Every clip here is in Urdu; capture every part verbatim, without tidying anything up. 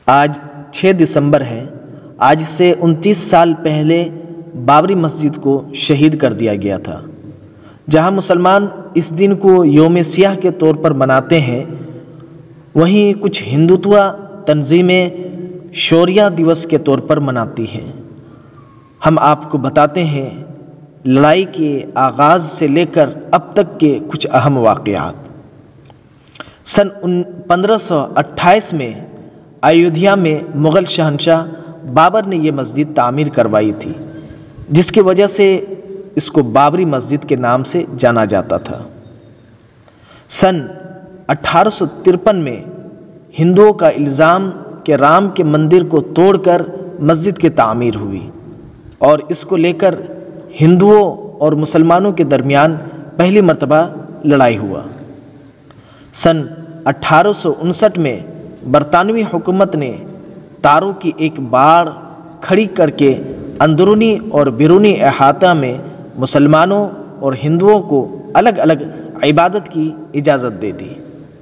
آج چھ دسمبر ہے۔ آج سے انتیس سال پہلے بابری مسجد کو شہید کر دیا گیا تھا۔ جہاں مسلمان اس دن کو یوم سیاہ کے طور پر مناتے ہیں، وہیں کچھ ہندوتوا تنظیمیں شوریہ دیوس کے طور پر مناتی ہیں۔ ہم آپ کو بتاتے ہیں لڑائی کے آغاز سے لے کر اب تک کے کچھ اہم واقعات۔ سن پندرہ سو اٹھائیس میں ایودھیا میں مغل شہنشاہ بابر نے یہ مسجد تعمیر کروائی تھی، جس کی وجہ سے اس کو بابری مسجد کے نام سے جانا جاتا تھا۔ سن اٹھارہ سو ترپن میں ہندوؤں کا الزام کہ رام کے مندر کو توڑ کر مسجد کی تعمیر ہوئی، اور اس کو لے کر ہندوؤں اور مسلمانوں کے درمیان پہلی مرتبہ لڑائی ہوا۔ سن اٹھارہ سو انسٹھ میں برطانوی حکومت نے تاروں کی ایک باڑ کھڑی کر کے اندرونی اور بیرونی احاطہ میں مسلمانوں اور ہندوؤں کو الگ الگ عبادت کی اجازت دے دی۔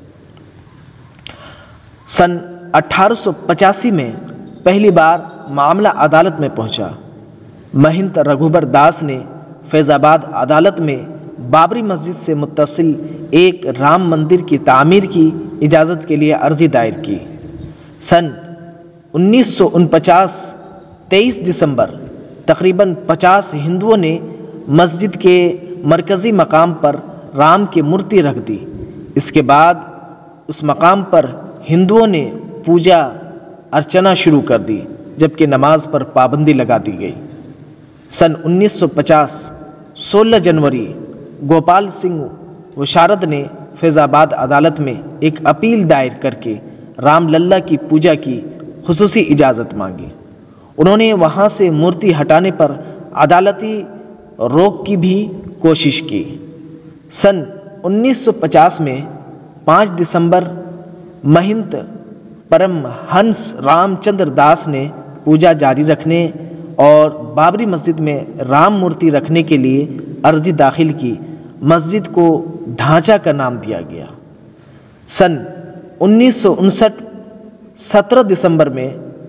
سن اٹھارہ سو پچاسی میں پہلی بار معاملہ عدالت میں پہنچا۔ مہنت رگھوبر داس نے فیض آباد عدالت میں بابری مسجد سے متصل ایک رام مندر کی تعمیر کی اجازت کے لیے عرضی دائر کی۔ سن انیس سو انچاس تیئیس دسمبر تقریباً پچاس ہندوؤں نے مسجد کے مرکزی مقام پر رام کی مورتی رکھ دی۔ اس کے بعد اس مقام پر ہندوؤں نے پوجا ارچنا شروع کر دی، جبکہ نماز پر پابندی لگا دی گئی۔ سن انیس سو پچاس سولہ جنوری گوپال سنگھ وشارد نے فیض آباد عدالت میں ایک اپیل دائر کر کے رام للا کی پوجا کی خصوصی اجازت مانگی۔ انہوں نے وہاں سے مورتی ہٹانے پر عدالتی روک کی بھی کوشش کی۔ سن انیس سو پچاس میں پانچ دسمبر مہنت پرم ہنس رام چندر داس نے پوجا جاری رکھنے اور بابری مسجد میں رام مورتی رکھنے کے لیے عرضی داخل کی۔ مسجد کو ڈھانچہ کا نام دیا گیا۔ سن انیس سو انسٹھ سترہ دسمبر میں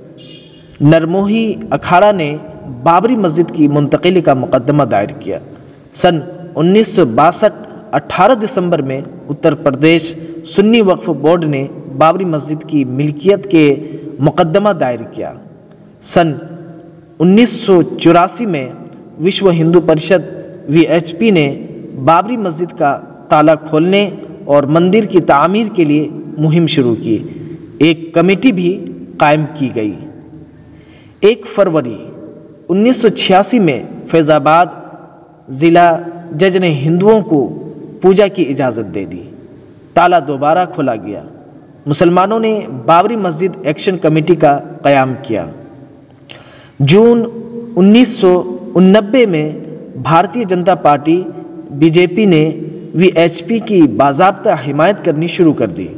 نرموہی اکھاڑا نے بابری مسجد کی منتقلی کا مقدمہ دائر کیا۔ سن انیس سو باسٹھ اٹھارہ دسمبر میں اتر پردیش سنی وقف بورڈ نے بابری مسجد کی ملکیت کے مقدمہ دائر کیا۔ سن انیس سو چوراسی میں Vishwa Hindu Parishad V H P نے بابری مسجد کا تالا کھولنے اور مندر کی تعمیر کے لیے مہم شروع کی۔ ایک کمیٹی بھی قائم کی گئی۔ ایک فروری انیس سو چھیاسی میں فیض آباد ضلع جج نے ہندوؤں کو پوجا کی اجازت دے دی۔ تالا دوبارہ کھولا گیا۔ مسلمانوں نے بابری مسجد ایکشن کمیٹی کا قیام کیا۔ جون انیس سو انوے میں Bharatiya Janata party B J پی نے وی ایچ پی کی باضابطہ حمایت کرنی شروع کر دی۔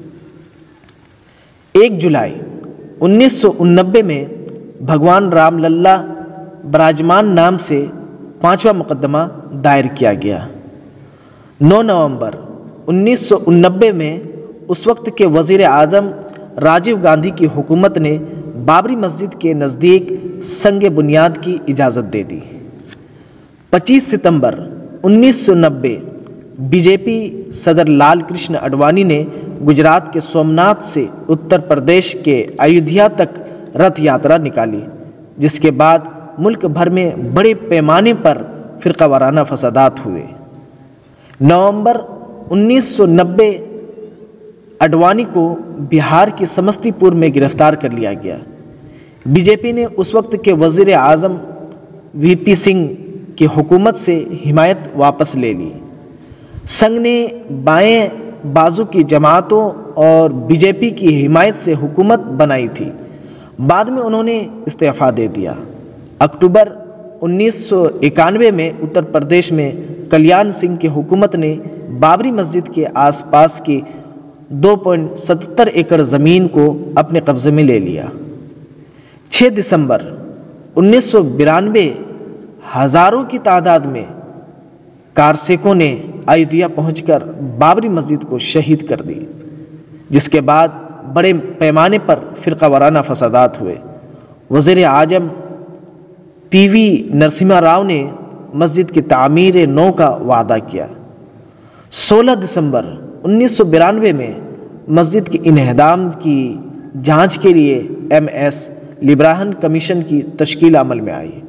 ایک جولائی انیس سو انوے میں بھگوان رام للا براجمان نام سے پانچواں مقدمہ دائر کیا گیا۔ نو نومبر انیس سو انوے میں اس وقت کے وزیر اعظم راجیو گاندھی کی حکومت نے بابری مسجد کے نزدیک سنگ بنیاد کی اجازت دے دی۔ پچیس ستمبر انیس سو نبے بی جے پی صدر لال کرشن اڈوانی نے گجرات کے سومناتھ سے اتر پردیش کے ایودھیا تک رتھ یاترا نکالی، جس کے بعد ملک بھر میں بڑے پیمانے پر فرقہ وارانہ فسادات ہوئے۔ نومبر انیس سو نبے اڈوانی کو بہار کے سمستی پور میں گرفتار کر لیا گیا۔ بی جے پی نے اس وقت کے وزیر اعظم وی پی سنگھ کی حکومت سے حمایت واپس لے لی۔ سنگھ نے بائیں بازو کی جماعتوں اور بی جے پی کی حمایت سے حکومت بنائی تھی۔ بعد میں انہوں نے استعفیٰ دے دیا۔ اکتوبر انیس سو اکانوے میں اتر پردیش میں کلیان سنگھ کی حکومت نے بابری مسجد کے آس پاس کی دو پوائنٹ ستر ایکڑ زمین کو اپنے قبضے میں لے لیا۔ چھ دسمبر انیس سو بانوے ہزاروں کی تعداد میں کارسیکوں نے ایودھیا پہنچ کر بابری مسجد کو شہید کر دی، جس کے بعد بڑے پیمانے پر فرقہ وارانہ فسادات ہوئے۔ وزیر اعظم پی وی نرسمہا راؤ نے مسجد کی تعمیر نو کا وعدہ کیا۔ سولہ دسمبر انیس سو بانوے میں مسجد کے انہدام کی جانچ کے لیے ایم ایس لیبراہن کمیشن کی تشکیل عمل میں آئی۔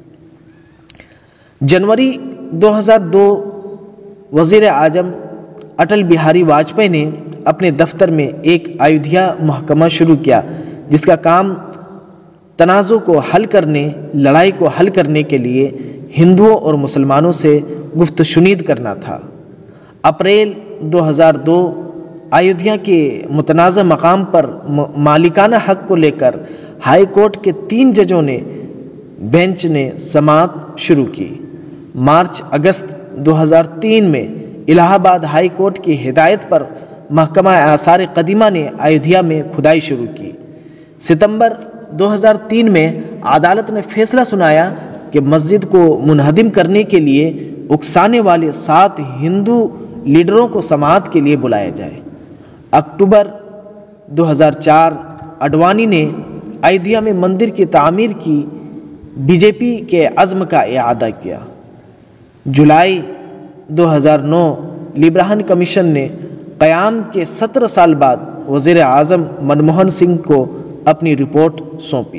جنوری دو ہزار دو وزیر اعظم اٹل بہاری واجپئی نے اپنے دفتر میں ایک ایودھیا محکمہ شروع کیا جس کا کام تنازع کو حل کرنے لڑائی کو حل کرنے کے لیے ہندوؤں اور مسلمانوں سے گفت شنید کرنا تھا۔ اپریل دو ہزار دو ایودھیا کے متنازع مقام پر مالکانہ حق کو لے کر ہائی کورٹ کے تین ججوں نے بینچ نے سماعت شروع کی۔ مارچ اگست دو ہزار تین میں الہ آباد ہائی کورٹ کی ہدایت پر محکمہ آثار قدیمہ نے ایودھیا میں کھدائی شروع کی۔ ستمبر دو ہزار تین میں عدالت نے فیصلہ سنایا کہ مسجد کو منہدم کرنے کے لیے اکسانے والے سات ہندو لیڈروں کو سماعت کے لیے بلایا جائے۔ اکتوبر دو ہزار چار اڈوانی نے ایودھیا میں مندر کی تعمیر کی بی جے پی کے عزم کا اعادہ کیا۔ جولائی دو ہزار نو لیبراہن کمیشن نے قیام کے سترہ سال بعد وزیر اعظم منموہن سنگھ کو اپنی رپورٹ سونپی۔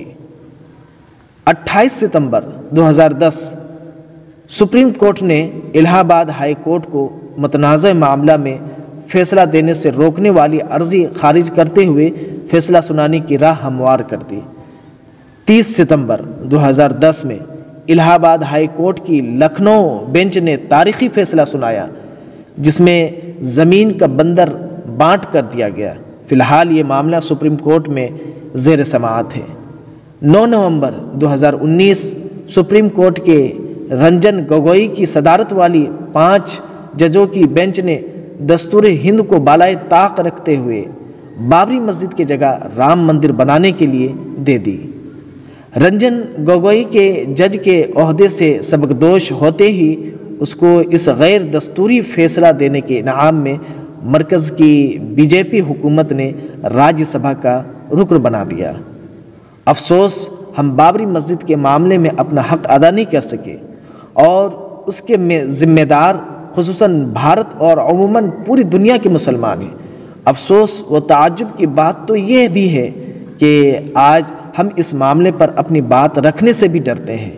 اٹھائیس ستمبر دو ہزار دس سپریم کورٹ نے الہ آباد ہائی کورٹ کو متنازع معاملہ میں فیصلہ دینے سے روکنے والی عرضی خارج کرتے ہوئے فیصلہ سنانے کی راہ ہموار کر دی۔ تیس ستمبر دو ہزار دس میں الہ آباد ہائی کورٹ کی لکھنؤ بینچ نے تاریخی فیصلہ سنایا جس میں زمین کا بندر بانٹ کر دیا گیا۔ فی الحال یہ معاملہ سپریم کورٹ میں زیر سماعت ہے۔ نو نومبر دو ہزار انیس سپریم کورٹ کے رنجن گگوئی کی صدارت والی پانچ ججوں کی بینچ نے دستور ہند کو بالائے طاق رکھتے ہوئے بابری مسجد کی جگہ رام مندر بنانے کے لیے دے دی۔ رنجن گگوئی کے جج کے عہدے سے سبکدوش ہوتے ہی اس کو اس غیر دستوری فیصلہ دینے کے انعام میں مرکز کی بی جے پی حکومت نے راجیہ سبھا کا رکن بنا دیا۔ افسوس ہم بابری مسجد کے معاملے میں اپنا حق ادا نہیں کر سکے اور اس کے ذمہ دار خصوصاً بھارت اور عموماً پوری دنیا کے مسلمان ہیں۔ افسوس و تعجب کی بات تو یہ بھی ہے کہ آج ہم اس معاملے پر اپنی بات رکھنے سے بھی ڈرتے ہیں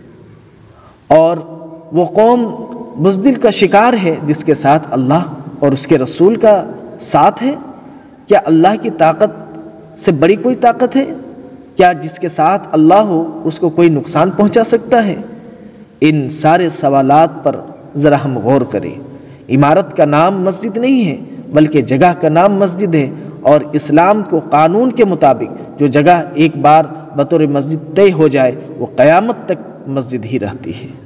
اور وہ قوم بزدل کا شکار ہے جس کے ساتھ اللہ اور اس کے رسول کا ساتھ ہے۔ کیا اللہ کی طاقت سے بڑی کوئی طاقت ہے؟ کیا جس کے ساتھ اللہ ہو اس کو کوئی نقصان پہنچا سکتا ہے؟ ان سارے سوالات پر ذرا ہم غور کریں۔ عمارت کا نام مسجد نہیں ہے بلکہ جگہ کا نام مسجد ہے، اور اسلام کو قانون کے مطابق جو جگہ ایک بار بطور مسجد طے ہو جائے وہ قیامت تک مسجد ہی رہتی ہے۔